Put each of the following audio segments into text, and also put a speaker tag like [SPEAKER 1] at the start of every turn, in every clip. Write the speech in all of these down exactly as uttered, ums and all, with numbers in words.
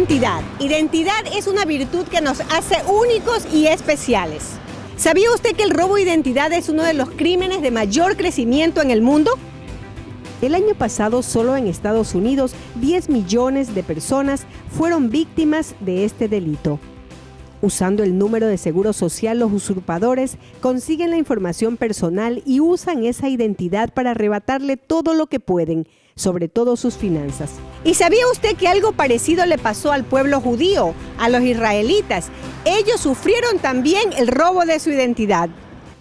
[SPEAKER 1] Identidad. Identidad es una virtud que nos hace únicos y especiales. ¿Sabía usted que el robo de identidad es uno de los crímenes de mayor crecimiento en el mundo? El año pasado, solo en Estados Unidos, diez millones de personas fueron víctimas de este delito. Usando el número de seguro social, los usurpadores consiguen la información personal y usan esa identidad para arrebatarle todo lo que pueden, sobre todo sus finanzas. ¿Y sabía usted que algo parecido le pasó al pueblo judío, a los israelitas? Ellos sufrieron también el robo de su identidad.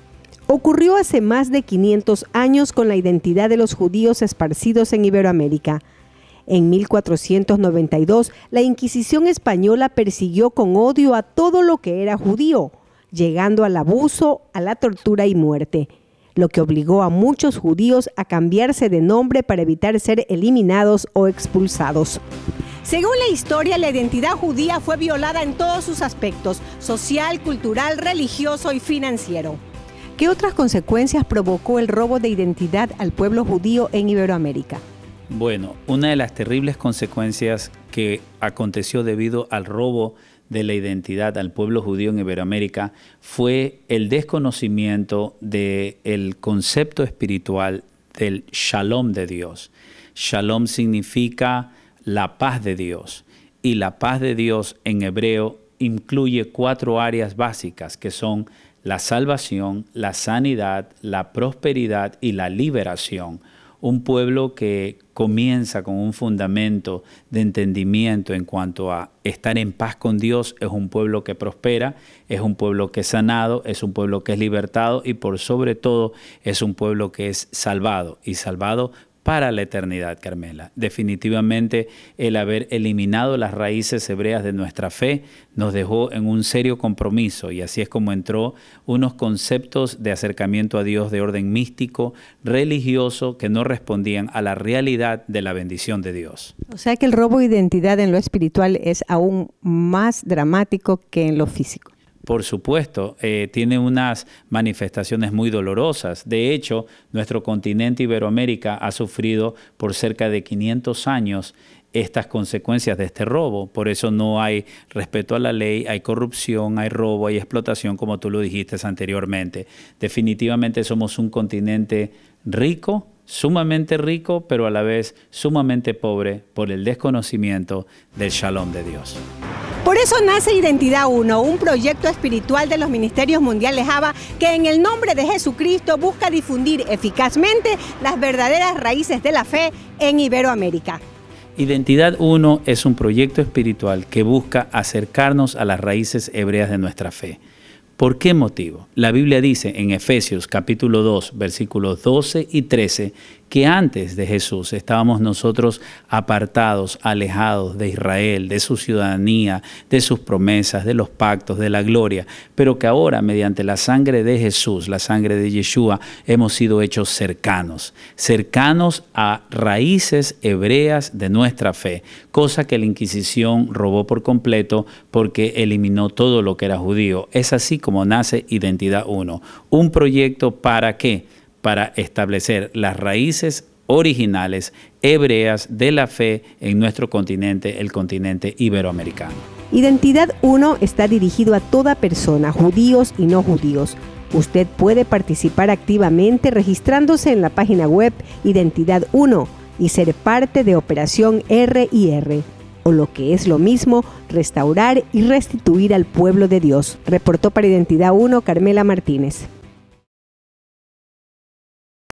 [SPEAKER 1] Ocurrió hace más de quinientos años con la identidad de los judíos esparcidos en Iberoamérica. En mil cuatrocientos noventa y dos, la Inquisición española persiguió con odio a todo lo que era judío, llegando al abuso, a la tortura y muerte, lo que obligó a muchos judíos a cambiarse de nombre para evitar ser eliminados o expulsados. Según la historia, la identidad judía fue violada en todos sus aspectos: social, cultural, religioso y financiero. ¿Qué otras consecuencias provocó el robo de identidad al pueblo judío en Iberoamérica?
[SPEAKER 2] Bueno, una de las terribles consecuencias que aconteció debido al robo de la identidad al pueblo judío en Iberoamérica fue el desconocimiento del concepto espiritual del Shalom de Dios. Shalom significa la paz de Dios, y la paz de Dios en hebreo incluye cuatro áreas básicas que son la salvación, la sanidad, la prosperidad y la liberación. Un pueblo que comienza con un fundamento de entendimiento en cuanto a estar en paz con Dios es un pueblo que prospera, es un pueblo que es sanado, es un pueblo que es libertado y por sobre todo es un pueblo que es salvado y salvado para la eternidad, Carmela. Definitivamente el haber eliminado las raíces hebreas de nuestra fe nos dejó en un serio compromiso y así es como entró unos conceptos de acercamiento a Dios de orden místico, religioso, que no respondían a la realidad de la bendición de Dios.
[SPEAKER 1] O sea que el robo de identidad en lo espiritual es aún más dramático que en lo físico.
[SPEAKER 2] Por supuesto, eh, tiene unas manifestaciones muy dolorosas. De hecho, nuestro continente Iberoamérica ha sufrido por cerca de quinientos años estas consecuencias de este robo. Por eso no hay respeto a la ley, hay corrupción, hay robo, hay explotación, como tú lo dijiste anteriormente. Definitivamente somos un continente rico, sumamente rico, pero a la vez sumamente pobre por el desconocimiento del Shalom de Dios.
[SPEAKER 1] Por eso nace Identidad uno, un proyecto espiritual de los Ministerios Mundiales ABA que en el nombre de Jesucristo busca difundir eficazmente las verdaderas raíces de la fe en Iberoamérica.
[SPEAKER 2] Identidad uno es un proyecto espiritual que busca acercarnos a las raíces hebreas de nuestra fe. ¿Por qué motivo? La Biblia dice en Efesios capítulo dos, versículos doce y trece, que antes de Jesús estábamos nosotros apartados, alejados de Israel, de su ciudadanía, de sus promesas, de los pactos, de la gloria, pero que ahora mediante la sangre de Jesús, la sangre de Yeshua, hemos sido hechos cercanos, cercanos a raíces hebreas de nuestra fe, cosa que la Inquisición robó por completo porque eliminó todo lo que era judío. Es así como nace Identidad uno, un proyecto ¿para qué? Para establecer las raíces originales hebreas de la fe en nuestro continente, el continente iberoamericano.
[SPEAKER 1] Identidad uno está dirigido a toda persona, judíos y no judíos. Usted puede participar activamente registrándose en la página web Identidad uno y ser parte de Operación R y R, o lo que es lo mismo, restaurar y restituir al pueblo de Dios. Reportó para Identidad uno Carmela Martínez.